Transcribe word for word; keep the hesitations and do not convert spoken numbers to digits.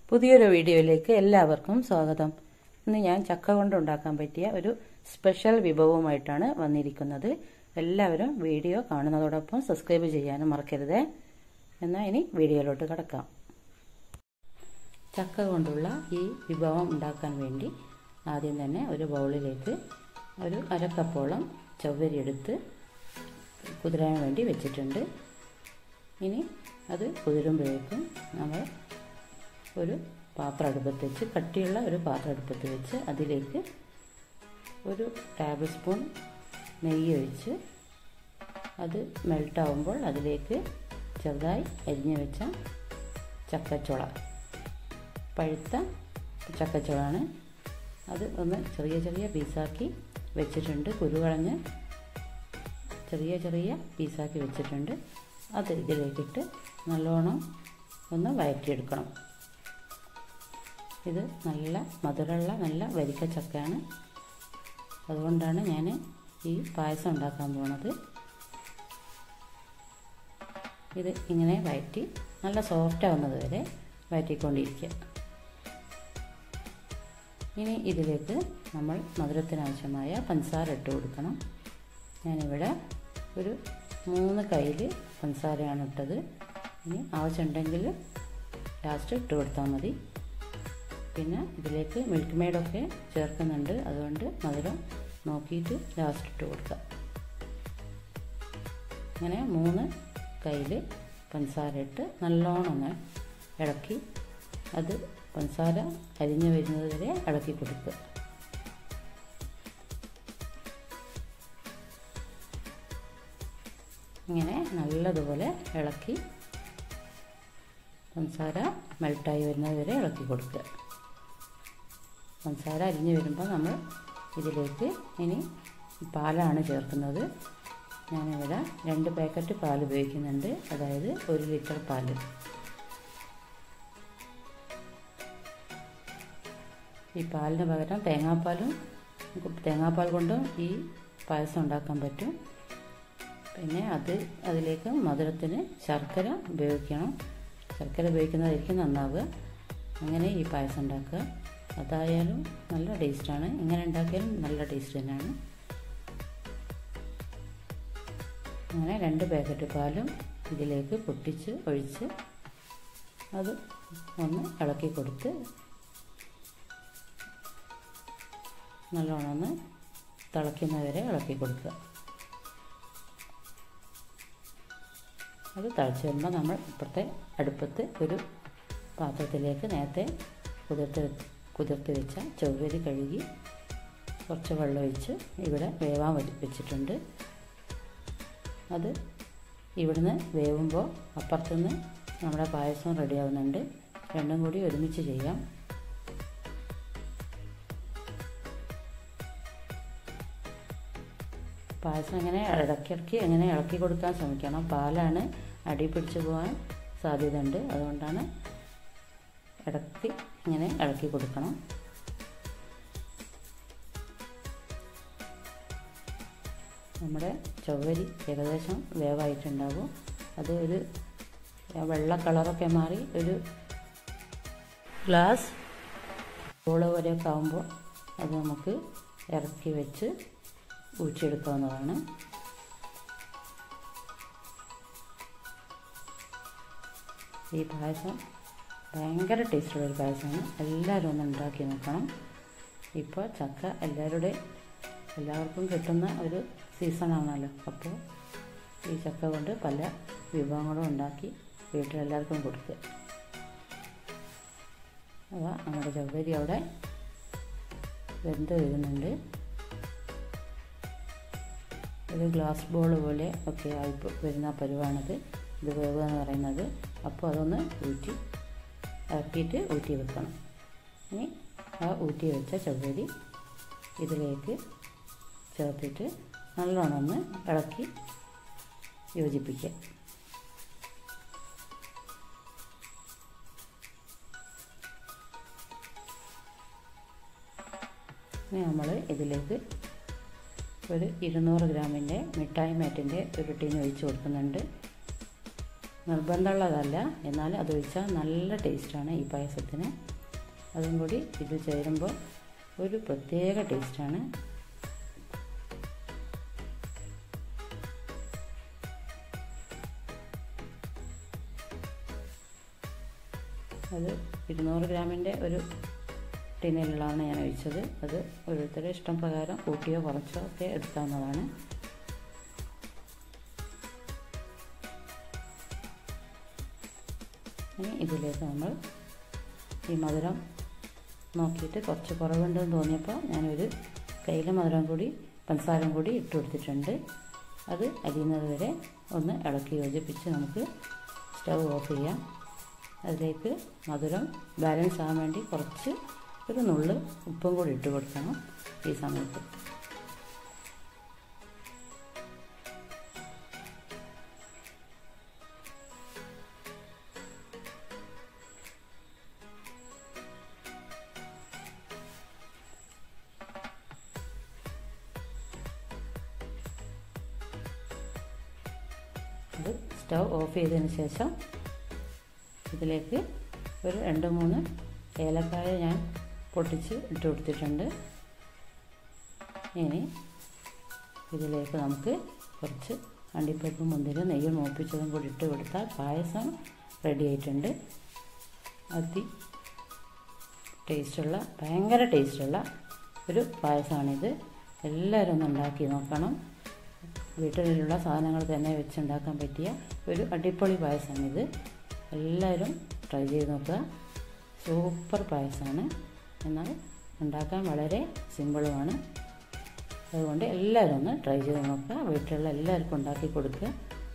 പുതിയൊരു വീഡിയോയിലേക്ക് എല്ലാവർക്കും സ്വാഗതം. ഇന്ന് ഞാൻ ചക്ക കൊണ്ട് ഉണ്ടാക്കാൻ പറ്റിയ ഒരു സ്പെഷ്യൽ വിഭവവുമായിട്ടാണ് വന്നിരിക്കുന്നത്. എല്ലാവരും വീഡിയോ കാണുന്നതോടൊപ്പം സബ്സ്ക്രൈബ് ചെയ്യാനും മറക്കരുത്. എന്നാൽ ഇനി വീഡിയോയിലോട്ട് കടക്കാം. ചക്ക കൊണ്ടുള്ള ഈ വിഭവം ഉണ്ടാക്കാൻ വേണ്ടി ആദ്യം തന്നെ ഒരു ബൗളിലേക്ക് ഒരു അര കപ്പോളം ചവ്വരി എടുത്ത് കുതിരാൻ വേണ്ടി വെച്ചിട്ടുണ്ട്. ഇനി അത് കുതിരുമ്പോഴേക്കും നമ്മൾ ഒരു പാത്രം അടുപ്പത്ത് വെച്ച് കട്ടിയുള്ള ഒരു പാത്രം അടുപ്പത്ത് വെച്ച് അതിലേക്ക് ഒരു ടേബിൾ സ്പൂൺ നെയ്യ് ഒഴിച്ച് അത് മെൽട്ടാവുമ്പോൾ അതിലേക്ക് ചെറുതായി അരിഞ്ഞു വെച്ച ചക്കച്ചുള, പഴുത്ത ചക്കച്ചുളാണ്. അത് ഒന്ന് ചെറിയ ചെറിയ പീസാക്കി വെച്ചിട്ടുണ്ട്. കുരുകളഞ്ഞ് ചെറിയ ചെറിയ പീസാക്കി വെച്ചിട്ടുണ്ട്. അത് ഇതിലേക്കിട്ട് നല്ലോണം ഒന്ന് വഴറ്റിയെടുക്കണം. ഇത് നല്ല മധുരമുള്ള നല്ല വരിക്ക ചക്കയാണ്. അതുകൊണ്ടാണ് ഞാൻ ഈ പായസം ഉണ്ടാക്കാൻ പോകുന്നത്. ഇത് ഇങ്ങനെ വഴറ്റി നല്ല സോഫ്റ്റ് ആവുന്നത് വരെ വഴറ്റിക്കൊണ്ടിരിക്കുക. ഇനി ഇതിലേക്ക് നമ്മൾ മധുരത്തിനാവശ്യമായ പഞ്ചസാര ഇട്ട് കൊടുക്കണം. ഞാനിവിടെ ഒരു മൂന്ന് കയ്യിൽ പഞ്ചസാരയാണ് ഇട്ടത്. ഇനി ആവശ്യമുണ്ടെങ്കിൽ ലാസ്റ്റ് ഇട്ട് കൊടുത്താൽ മതി. പിന്നെ ഇതിലേക്ക് മിൽക്ക് മെയ്ഡൊക്കെ ചേർക്കുന്നുണ്ട്, അതുകൊണ്ട് മധുരം നോക്കിയിട്ട് ലാസ്റ്റ് ഇട്ട് കൊടുക്കുക. അങ്ങനെ മൂന്ന് കയ്യിൽ പഞ്ചസാര ഇട്ട് നല്ലോണം ഒന്ന് ഇളക്കി അത് പഞ്ചസാര അരിഞ്ഞു വരുന്നത് വരെ ഇളക്കി കൊടുക്കുക. ഇങ്ങനെ നല്ലതുപോലെ ഇളക്കി പഞ്ചസാര മെൽട്ടായി വരുന്നത് വരെ ഇളക്കി കൊടുക്കുക. പഞ്ചസാര അരിഞ്ഞു വരുമ്പോൾ നമ്മൾ ഇതിലേക്ക് ഇനി പാലാണ് ചേർക്കുന്നത്. ഞാനിവിടെ രണ്ട് പാക്കറ്റ് പാൽ ഉപയോഗിക്കുന്നുണ്ട്, അതായത് ഒരു ലിറ്റർ പാൽ. ഈ പാലിന് പകരം തേങ്ങാപ്പാലും തേങ്ങാപ്പാൽ കൊണ്ടും ഈ പായസം ഉണ്ടാക്കാൻ പറ്റും. പിന്നെ അത് അതിലേക്ക് മധുരത്തിന് ശർക്കര ഉപയോഗിക്കണം. ശർക്കര ഉപയോഗിക്കുന്നതായിരിക്കും നന്നാവുക. അങ്ങനെ ഈ പായസം ഉണ്ടാക്കുക. അതായാലും നല്ല ടേസ്റ്റാണ്. ഇങ്ങനെ ഉണ്ടാക്കിയാലും നല്ല ടേസ്റ്റ് തന്നെയാണ്. അങ്ങനെ രണ്ട് പാക്കറ്റ് പാലും ഇതിലേക്ക് പൊട്ടിച്ച് ഒഴിച്ച് അത് ഒന്ന് ഇളക്കി കൊടുത്ത് നല്ലോണം ഒന്ന് തിളയ്ക്കുന്നവരെ ഇളക്കി കൊടുക്കുക. അത് തിളച്ച് വരുമ്പോൾ നമ്മൾ ഇപ്പുറത്തെ അടുപ്പത്ത് ഒരു പാത്രത്തിലേക്ക് നേരത്തെ കുതിർത്ത് കുതിർത്ത് വെച്ച ചവ്വരി കഴുകി കുറച്ച് വെള്ളം ഒഴിച്ച് ഇവിടെ വേവാൻ വെച്ചിട്ടുണ്ട്. അത് ഇവിടുന്ന് വേവുമ്പോൾ അപ്പുറത്തുനിന്ന് നമ്മുടെ പായസം റെഡിയാവുന്നുണ്ട്. രണ്ടും കൂടി ഒരുമിച്ച് ചെയ്യാം. പായസം ഇങ്ങനെ ഇടയ്ക്കിടയ്ക്ക് ഇങ്ങനെ ഇളക്കി കൊടുക്കാൻ ശ്രമിക്കണം. പാലാണ് അടി പിടിച്ചു പോകാൻ സാധ്യതയുണ്ട്, അതുകൊണ്ടാണ് ഇടയ്ക്ക് ഇങ്ങനെ ഇളക്കി കൊടുക്കണം. നമ്മുടെ ചവ്വരി ഏകദേശം വേവായിട്ടുണ്ടാകും. അത് ഒരു വെള്ള കളറൊക്കെ മാറി ഒരു ഗ്ലാസ് ബോള് പോലെയൊക്കെ ആകുമ്പോൾ അത് നമുക്ക് ഇറക്കി വെച്ച് ഊറ്റിയെടുക്കാവുന്നതാണ്. ഈ പായസം ഭയങ്കര ടേസ്റ്റുള്ളൊരു പായസമാണ്. എല്ലാവരും ഒന്ന് ഉണ്ടാക്കി നോക്കണം. ഇപ്പോൾ ചക്ക എല്ലാവരുടെ എല്ലാവർക്കും കിട്ടുന്ന ഒരു സീസണാണല്ലോ. അപ്പോൾ ഈ ചക്ക കൊണ്ട് പല വിഭവങ്ങളും ഉണ്ടാക്കി വീട്ടിലെല്ലാവർക്കും കൊടുക്കുക. അപ്പോൾ നമ്മുടെ ചവ്വരി അവിടെ വെന്ത് വരുന്നുണ്ട്. ഒരു ഗ്ലാസ് ബോൾ പോലെ ഒക്കെ ആയി വരുന്ന പരുവാണിത്. ഇത് വേവുക എന്ന് പറയുന്നത്. അപ്പോൾ അതൊന്ന് ഊറ്റി ഇറക്കിയിട്ട് ഊറ്റി വെക്കണം. ഇനി ആ ഊറ്റി വെച്ച ചവ്വരി ഇതിലേക്ക് ചേർത്തിട്ട് നല്ലോണം ഒന്ന് ഇളക്കി യോജിപ്പിക്കുക. ഇനി നമ്മൾ ഇതിലേക്ക് ഒരു ഇരുന്നൂറ് ഗ്രാമിൻ്റെ മിഠായി മാറ്റിൻ്റെ ഒരു ടീൻ ഒഴിച്ച് കൊടുക്കുന്നുണ്ട്. നിർബന്ധമുള്ളതല്ല, എന്നാൽ അതൊഴിച്ചാൽ നല്ല ടേസ്റ്റാണ് ഈ പായസത്തിന്. അതും കൂടി ഇത് ചേരുമ്പോൾ ഒരു പ്രത്യേക ടേസ്റ്റാണ്. അത് ഇരുന്നൂറ് ഗ്രാമിൻ്റെ ഒരു ടിന്നിലുള്ളതാണ് ഞാൻ ഒഴിച്ചത്. അത് ഓരോരുത്തരുടെ ഇഷ്ടം പ്രകാരം കൂട്ടിയോ കുറച്ചോ ഒക്കെ എടുക്കാവുന്നതാണ്. ഇനി ഇതിലേക്ക് നമ്മൾ ഈ മധുരം നോക്കിയിട്ട് കുറച്ച് കുറവുണ്ടെന്ന് തോന്നിയപ്പോൾ ഞാനൊരു കയ്യിലെ മധുരം കൂടി പഞ്ചസാരയും കൂടി ഇട്ട് കൊടുത്തിട്ടുണ്ട്. അത് അരിയുന്നത് വരെ ഒന്ന് ഇളക്കി യോജിപ്പിച്ച് നമുക്ക് സ്റ്റൗ ഓഫ് ചെയ്യാം. അതിലേക്ക് മധുരം ബാലൻസ് ആകാൻ വേണ്ടി കുറച്ച് ഒരു നുള്ള് ഉപ്പും കൂടി ഇട്ട് കൊടുക്കണം ഈ സമയത്ത്. അത് സ്റ്റൗ ഓഫ് ചെയ്തതിന് ശേഷം ഇതിലേക്ക് ഒരു രണ്ട് മൂന്ന് ഏലക്കായ ഞാൻ പൊട്ടിച്ച് ഇട്ട് കൊടുത്തിട്ടുണ്ട്. ഇനി ഇതിലേക്ക് നമുക്ക് കുറച്ച് അണ്ടിപ്പരിപ്പും മുന്തിരിയും നെയ്യും മൂപ്പിച്ചതും കൂടി ഇട്ട് കൊടുത്താൽ പായസം റെഡി ആയിട്ടുണ്ട്. അതി ടേസ്റ്റുള്ള ഭയങ്കര ടേസ്റ്റുള്ള ഒരു പായസമാണിത്. എല്ലാവരും ഒന്ന് ഉണ്ടാക്കി നോക്കണം. വീട്ടിലുള്ള സാധനങ്ങൾ തന്നെ വെച്ചുണ്ടാക്കാൻ പറ്റിയ ഒരു അടിപൊളി പായസമാണിത്. എല്ലാവരും ട്രൈ ചെയ്ത് നോക്കുക. സൂപ്പർ പായസമാണ്, എന്നാൽ ഉണ്ടാക്കാൻ വളരെ സിമ്പിളുമാണ്. അതുകൊണ്ട് എല്ലാവരും ഒന്ന് ട്രൈ ചെയ്ത് നോക്കുക. വീട്ടിലുള്ള എല്ലാവർക്കും ഉണ്ടാക്കി കൊടുക്കുക.